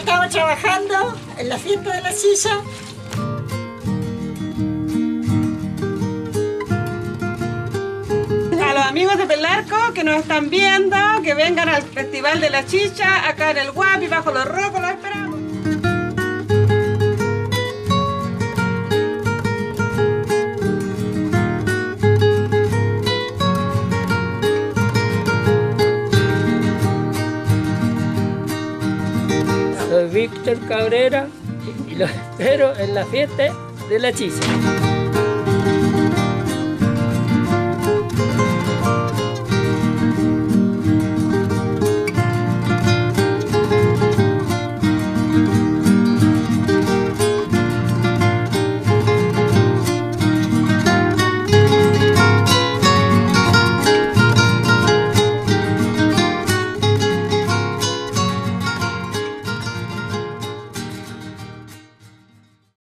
estamos trabajando en la fiesta de la silla. A los amigos de Pelarco que nos están viendo, que vengan al Festival de la Chicha, acá en el Guapi, bajo los rocos, los esperamos. Soy Víctor Cabrera y los espero en la fiesta de la Chicha.